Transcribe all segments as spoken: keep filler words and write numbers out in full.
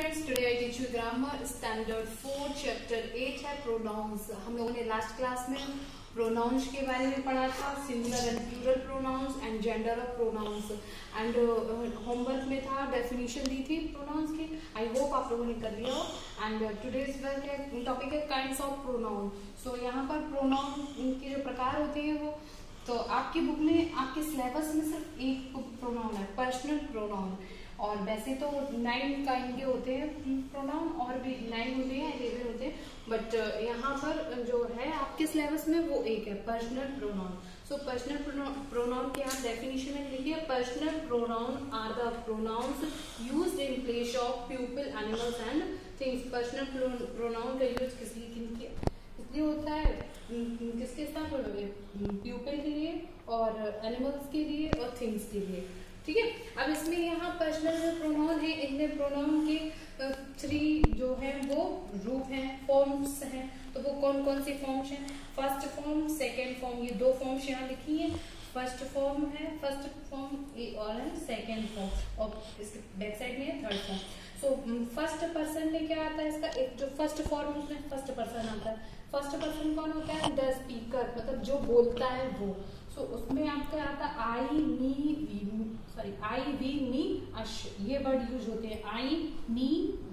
Friends, today I teach you grammar standard four chapter eight है pronouns. हम लोगों ने लास्ट क्लास में प्रोनाउंस के बारे में पढ़ा था, singular and plural pronouns and gender of pronouns. And homework में था डेफिनेशन दी थी प्रोनाउंस की। आई होप आप लोगों ने कर लिया हो। एंड टुडेज वर्क है टॉपिक है काइंड्स ऑफ प्रोनाउन। सो यहाँ पर प्रोनाउन के जो प्रकार होते हैं वो तो आपकी बुक में आपके सिलेबस में सिर्फ एक प्रोनाउन है, पर्सनल प्रोनाउन। और वैसे तो नाइन काइंड के होते हैं प्रोनाउन, और भी नाइन होते हैं, इलेवन होते हैं, बट यहाँ पर जो है आपके सिलेबस में वो एक है, personal pronoun. So personal pronoun के यहाँ डेफिनेशन में लिखिए, personal pronoun are the pronouns used in place of people, animals and things. Personal pronoun का यूज किस लिए इसलिए होता है, किसके साथ, पीपल के लिए और एनिमल्स के लिए और थिंग्स के लिए। ठीक है, अब इसमें यहाँ पर्सनल जो प्रोनाउन है, इनमें प्रोनाउन के थ्री जो है वो रूप हैं, फॉर्म्स हैं। तो वो कौन कौन सी फॉर्म्स हैं? फर्स्ट फॉर्म, सेकेंड फॉर्म, ये दो फॉर्म्स यहाँ लिखी है। फर्स्ट फॉर्म है, फर्स्ट फॉर्म और सेकेंड फॉर्म, और इसके बैक साइड में है third form. So first person में क्या आता है इसका, एक जो फर्स्ट फॉर्म उसमें फर्स्ट पर्सन आता है। फर्स्ट पर्सन कौन होता है? द स्पीकर, मतलब जो बोलता है वो। सो so, उसमें आपका आता है I me we, sorry I we me us, ये वर्ड यूज होते हैं, आई मी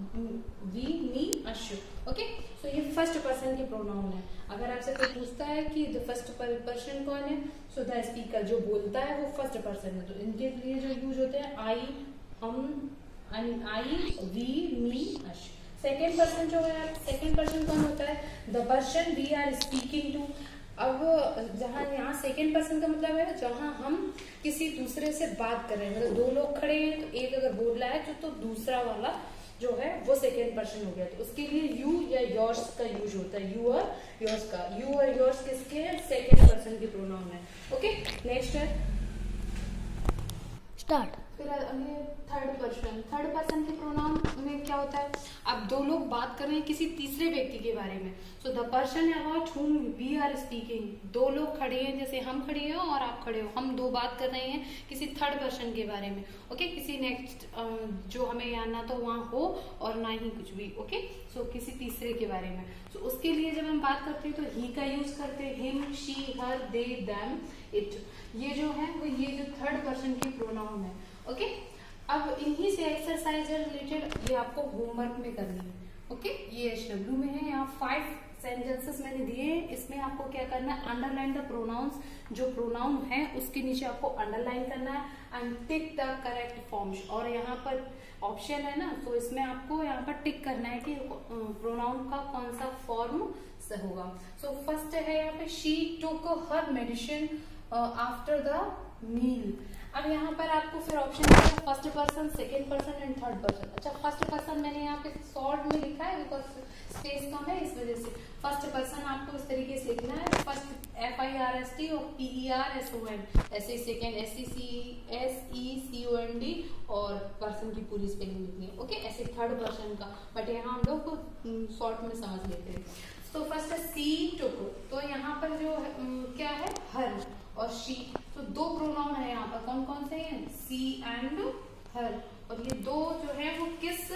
वी मी अश। ओके, सो ये फर्स्ट पर्सन के प्रोनाउन है। अगर आपसे कोई पूछता है कि द फर्स्ट पर्सन कौन है, सो द स्पीकर, जो बोलता है वो फर्स्ट पर्सन है। तो इनके लिए जो यूज होते हैं आई, हम, आई वी मी अश। सेकेंड पर्सन जो है, सेकेंड पर्सन कौन होता है? The person we are speaking to. अब जहाँ यहाँ सेकेंड पर्सन का मतलब है जहाँ हम किसी दूसरे से बात कर रहे हैं, मतलब दो लोग खड़े हैं तो एक अगर बोल रहा है तो, तो दूसरा वाला जो है वो सेकेंड पर्सन हो गया। तो उसके लिए यू या योर्स का यूज होता है, यू और योर्स का। यू और योर्स किसके हैं? सेकेंड पर्सन के प्रोनाउन है। ओके, नेक्स्ट है स्टार्ट। फिर थर्ड पर्सन, थर्ड पर्सन के प्रोनाउन में क्या होता है? अब दो लोग बात कर रहे हैं किसी तीसरे व्यक्ति के बारे में। So the person about whom we are speaking, दो लोग खड़े हैं, जैसे हम खड़े हैं और आप खड़े हो, हम दो बात कर रहे हैं किसी थर्ड पर्सन के बारे में। ओके, किसी नेक्स्ट जो हमें यहाँ ना तो वहाँ हो और ना ही कुछ भी। ओके, सो किसी तीसरे के बारे में। सो उसके लिए जब हम बात करते हैं तो ही का यूज करते हैं, him, she, her, they, them, it. ये जो है वो ये जो थर्ड पर्सन की प्रोनाउन है। ओके, अब इन्हीं से एक्सरसाइज रिलेटेड ये आपको होमवर्क में करनी है। ओके, ये एच डब्ल्यू में है, यहाँ फाइव सेंटेंसेस मैंने दिए हैं। इसमें आपको क्या करना है? अंडरलाइन द प्रोनाउंस, जो प्रोनाउन है उसके नीचे आपको अंडरलाइन करना है and tick the correct forms. और यहाँ पर ऑप्शन है ना, तो इसमें आपको यहाँ पर टिक करना है कि प्रोनाउन का कौन सा फॉर्म से होगा। सो फर्स्ट है यहाँ पे, she took her medicine after the meal. अब यहाँ पर आपको फिर ऑप्शन है first person, second person and third person. अच्छा, फर्स्ट पर्सन मैंने यहाँ पे शॉर्ट में लिखा है बिकॉज स्पेस कम है, इस वजह से। फर्स्ट पर्सन आपको इस तरीके से लिखना है, first F I R S T और P E R S O N, ऐसे second S E C S E C O N D, और पर्सन की पूरी स्पेलिंग लिखनी है। ओके, ऐसे थर्ड पर्सन का, बट यहाँ हम लोग शॉर्ट में समझ लेते हैं। तो फर्स्ट है सी टुक, तो यहाँ पर जो है, क्या है? हर और शी। तो दो प्रोनाउन है यहाँ पर, कौन कौन से हैं? She and her. और ये दो जो है वो किस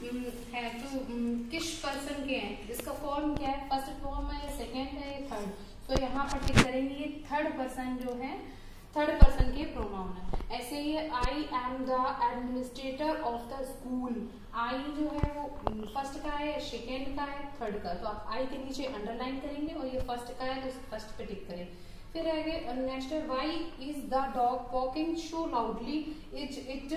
है, तो किस पर्सन के हैं? इसका फॉर्म क्या है? फर्स्ट फॉर्म है या सेकेंड है या थर्ड? तो यहाँ पर टिक करेंगे, थर्ड पर्सन जो है, थर्ड पर्सन के प्रोनाउन है। ऐसे ही I am the administrator of the school. I जो है वो फर्स्ट का है, सेकेंड का है, थर्ड का। तो आप आई के नीचे अंडरलाइन करेंगे और ये फर्स्ट का है तो फर्स्ट पे टिक करें। फिर आगे नेक्स्ट है, why is the dog walking so loudly, is it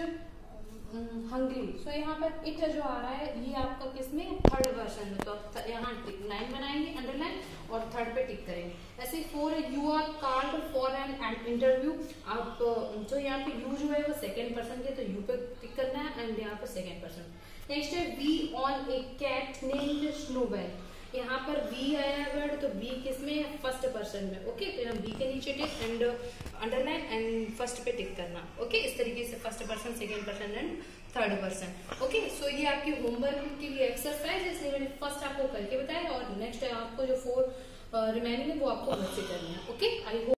hungry. So यहाँ पर इट जो आ रहा है ये आपका किसमें? थर्ड पर्सन में। तो यहाँ लाइन बनाएंगे अंडरलाइन और थर्ड पे टिक करेंगे। ऐसे फोर है, you are called for an interview. आप जो यहाँ पे यू जो है वो सेकेंड पर्सन के, तो यू पे टिक करना है एंड यहाँ पे सेकेंड पर्सन। नेक्स्ट है, we own a cat named Snowbell. यहाँ पर वी आया वर्ड, तो वी किसमें? फर्स्ट पर्सन में। ओके, तो यहाँ वी के नीचे tick and underline and first पे टिक करना। ओके, इस तरीके से first person, second person and third person. Okay, so ये आपकी होमवर्क के लिए एक्सरसाइज है, इसलिए मैंने फर्स्ट आपको करके बताया और नेक्स्ट आपको जो फोर रिमेनिंग है वो आपको घर से करना है। Okay, I hope